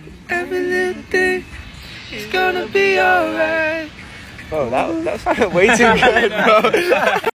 Every little thing is gonna be alright. Oh, that sounded way too good, bro.